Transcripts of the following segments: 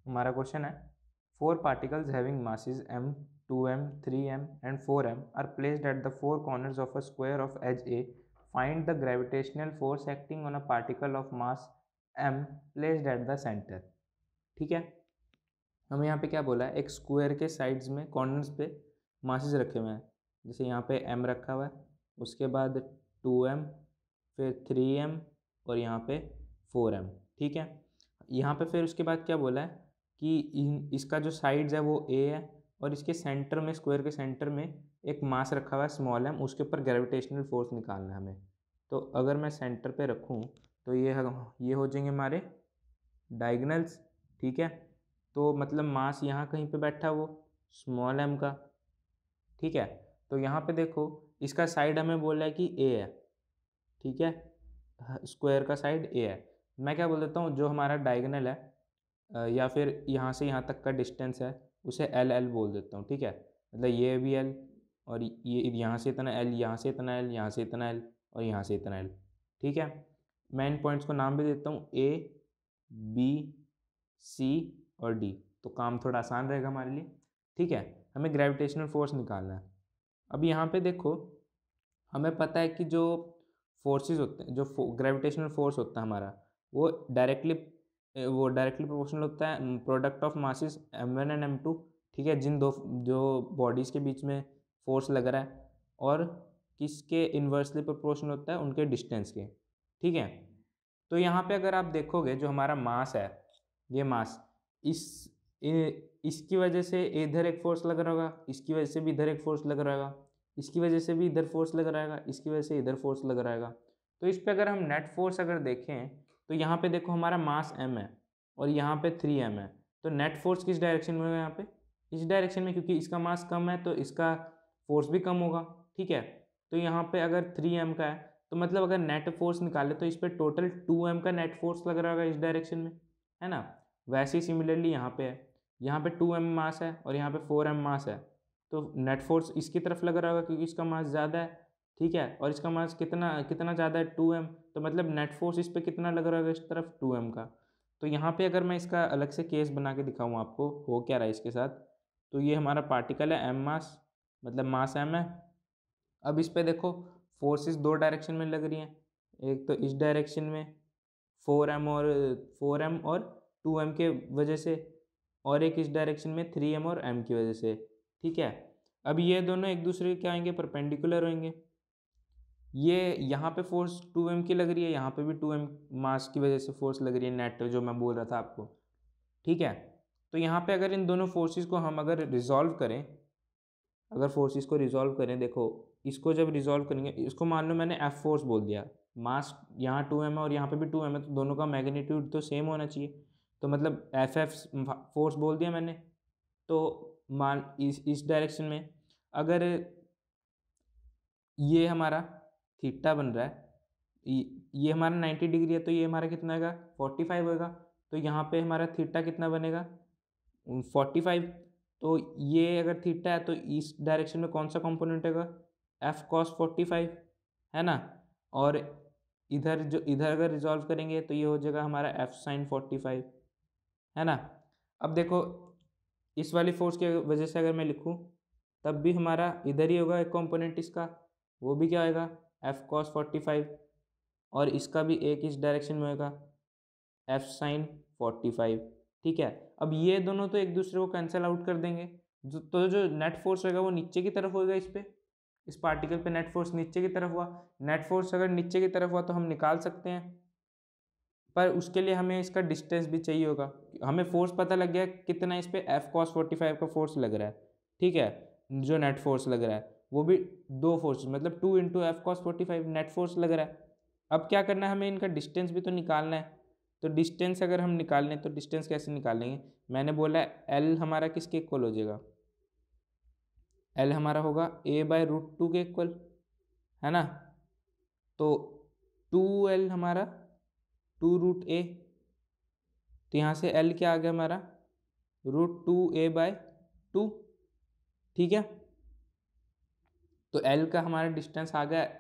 हमारा क्वेश्चन है 4 particles having masses m, 2m, 3m and 4m are placed at the 4 corners of a square of edge A. Find the gravitational force acting on a particle of mass m placed at the center. ठीक है, हमें यहाँ पे क्या बोला है, एक square के साइड्स में कॉर्नर्स पे मासेस रखे हुए हैं। जैसे यहाँ पे m रखा हुआ है, उसके बाद 2m, फिर 3m और यहाँ पे 4m। ठीक है, यहाँ पे फिर उसके बाद क्या बोला है कि इसका जो साइड्स है वो a है और इसके सेंटर में, स्क्वायर के सेंटर में एक मास रखा हुआ है स्मॉल m, उसके ऊपर ग्रेविटेशनल फोर्स निकालना है हमें। तो अगर मैं सेंटर पे रखूँ तो ये हो जाएंगे हमारे डायगोनल्स। ठीक है, तो मतलब मास यहाँ कहीं पे बैठा वो स्मॉल m का। ठीक है, तो यहाँ पे देखो इसका साइड हमें बोला है कि a है। ठीक है, स्क्वायर का साइड a है। मैं क्या बोल देता हूँ, जो हमारा डायगोनल है या फिर यहाँ से यहाँ तक का डिस्टेंस है उसे L बोल देता हूँ। ठीक है, मतलब ये भी L और ये यहाँ से इतना L, यहाँ से इतना L, यहाँ से इतना L और यहाँ से इतना L। ठीक है, मैं इन पॉइंट्स को नाम भी देता हूँ A, B, C और D, तो काम थोड़ा आसान रहेगा हमारे लिए। ठीक है, हमें ग्रेविटेशनल फोर्स निकालना है। अब यहाँ पे देखो हमें पता है कि जो फोर्सेस होते हैं, जो ग्रेविटेशनल फोर्स होता है हमारा, वो डायरेक्टली प्रोपोर्शनल होता है product of masses m1 and m2। ठीक है, जिन दो जो बॉडीज़ के बीच में फोर्स लग रहा है, और किसके इन्वर्सली प्रोपोर्शनल होता है, उनके डिस्टेंस के। ठीक है, तो यहाँ पे अगर आप देखोगे जो हमारा मास है, ये मास इसकी वजह से इधर एक फोर्स लग रहा होगा, इसकी वजह से भी इधर एक फोर्स लग रहा होगा, इसकी वजह से भी इधर फोर्स लग रहा है, इसकी वजह से इधर फोर्स लग रहा है। तो इस पे अगर हम नेट फोर्स अगर देखें तो यहाँ पे देखो हमारा मास m है और यहाँ पे 3m है, तो नेट फोर्स किस डायरेक्शन में होगा, यहाँ पे इस डायरेक्शन में, क्योंकि इसका मास कम है तो इसका फोर्स भी कम होगा। ठीक है, तो यहाँ पे अगर 3m का है तो मतलब अगर नेट फोर्स निकाले तो इस पर टोटल 2m का नेट फोर्स लग रहा होगा इस डायरेक्शन में, है ना। वैसे ही सिमिलरली यहाँ पे है, यहाँ पे 2m मास है और यहाँ पे 4m मास है, तो नेट फोर्स इसकी तरफ लग रहा होगा क्योंकि इसका मास ज़्यादा है। ठीक है, और इसका मास कितना ज़्यादा है, 2m, तो मतलब नेट फोर्स इस पर कितना लग रहा होगा, इस तरफ 2m का। तो यहाँ पे अगर मैं इसका अलग से केस बना के दिखाऊँ आपको हो क्या रहा है इसके साथ, तो ये हमारा पार्टिकल है m मास, मतलब मास m है। अब इस पर देखो फोर्सेस दो डायरेक्शन में लग रही हैं, एक तो इस डायरेक्शन में 4m और 2m के वजह से, और एक इस डायरेक्शन में 3m और m की वजह से। ठीक है, अब ये दोनों एक दूसरे के क्या होंगे, परपेंडिकुलर होंगे। ये यहाँ पे फोर्स 2m की लग रही है, यहाँ पे भी 2m मास की वजह से फोर्स लग रही है, नेट जो मैं बोल रहा था आपको। ठीक है, तो यहाँ पे अगर इन दोनों फोर्सेस को हम अगर रिजॉल्व करें, देखो इसको जब रिजॉल्व करेंगे, इसको मान लो मैंने F फोर्स बोल दिया, मास यहाँ 2m है और यहाँ पे भी 2m है, तो दोनों का मैग्नीट्यूड तो सेम होना चाहिए, तो मतलब F फोर्स बोल दिया मैंने। तो मान इस डायरेक्शन में अगर ये हमारा थीटा बन रहा है, ये हमारा 90 डिग्री है, तो ये हमारा कितना होगा, 45 होगा। तो यहाँ पे हमारा थीटा कितना बनेगा, 45। तो ये अगर थीटा है तो इस डायरेक्शन में कौन सा कंपोनेंट होगा, F cos 45, है ना। और इधर अगर रिजॉल्व करेंगे तो ये हो जाएगा हमारा F sin 45, है ना। अब देखो इस वाली फोर्स की वजह से अगर मैं लिखूँ तब भी हमारा इधर ही होगा एक कंपोनेंट इसका, वो भी क्या होगा, F cos 45, और इसका भी एक इस डायरेक्शन में होगा F sin 45। ठीक है, अब ये दोनों तो एक दूसरे को कैंसिल आउट कर देंगे, जो नेट फोर्स होगा वो नीचे की तरफ होगा, इस पार्टिकल पे नेट फोर्स नीचे की तरफ हुआ। नेट फोर्स अगर नीचे की तरफ हुआ तो हम निकाल सकते हैं, पर उसके लिए हमें इसका डिस्टेंस भी चाहिए होगा। हमें फोर्स पता लग गया कितना इस पे F cos 45 का फोर्स लग रहा है। ठीक है, जो नेट फोर्स लग रहा है वो भी दो फोर्स, मतलब 2 × F cos 45 नेट फोर्स लग रहा है। अब क्या करना है, हमें इनका डिस्टेंस भी तो निकालना है। तो डिस्टेंस अगर हम निकालें तो डिस्टेंस कैसे निकालेंगे, मैंने बोला L हमारा किसके इक्वल हो जाएगा, L हमारा होगा a/√2 के इक्वल, है ना। तो 2L हमारा 2√a, तो यहाँ से L क्या आ गया हमारा, √2a/2। ठीक है, तो L का हमारा डिस्टेंस आ गया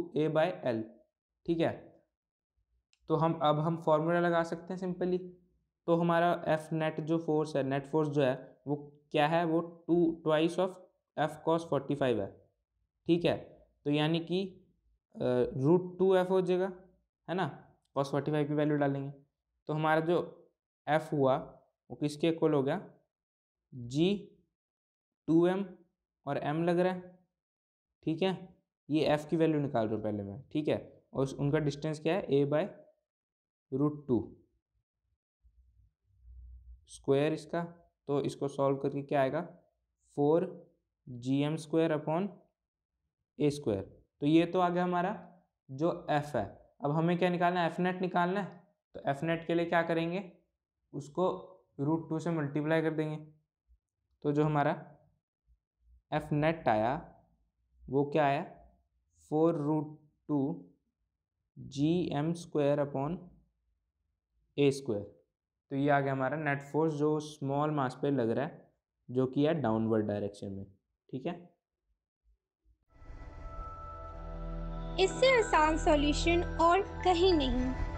√2a/L। ठीक है, तो अब हम फॉर्मूला लगा सकते हैं सिंपली, तो हमारा एफ नेट जो फोर्स है, नेट फोर्स जो है वो क्या है, वो ट्वाइस ऑफ एफ कॉस 45 है। ठीक है, तो यानी कि √2 एफ हो जाएगा, है ना, कॉस 45 की वैल्यू डालेंगे तो हमारा जो एफ हुआ वो किसके इक्वल हो गया, जी 2m और m लग रहा है। ठीक है, ये f की वैल्यू निकाल रहा हूँ पहले मैं। ठीक है, और उनका डिस्टेंस क्या है, a/√2 स्क्वायर इसका, तो इसको सॉल्व करके क्या आएगा, 4gm² अपॉन a²। तो ये तो आ गया हमारा जो f है। अब हमें क्या निकालना है, एफ नेट निकालना है। तो एफ नेट के लिए क्या करेंगे, उसको √2 से मल्टीप्लाई कर देंगे। तो जो हमारा एफ नेट आया वो क्या आया, 4√2gm² अपॉन a²। तो ये आ गया हमारा नेट फोर्स जो स्मॉल मास पे लग रहा है, जो कि है डाउनवर्ड डायरेक्शन में। ठीक है, इससे आसान सॉल्यूशन और कहीं नहीं।